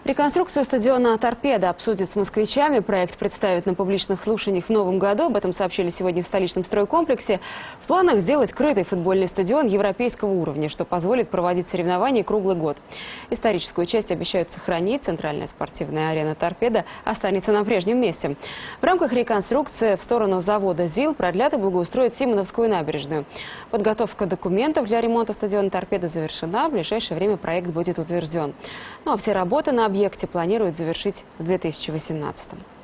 Реконструкцию стадиона «Торпедо» обсудят с москвичами. Проект представят на публичных слушаниях в новом году. Об этом сообщили сегодня в столичном стройкомплексе. В планах сделать крытый футбольный стадион европейского уровня, что позволит проводить соревнования круглый год. Историческую часть обещают сохранить. Центральная спортивная арена «Торпедо» останется на прежнем месте. В рамках реконструкции в сторону завода ЗИЛ продлят и благоустроят Симоновскую набережную. Подготовка документов для ремонта стадиона «Торпедо» завершена. В ближайшее время проект будет утвержден. Ну а все работы на объекте планируют завершить в 2018-м.